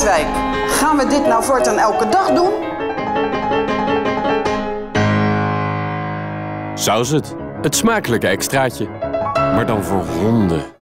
Rijswijk, gaan we dit nou voortaan elke dag doen? Saus het. Het smakelijke extraatje. Maar dan voor honden.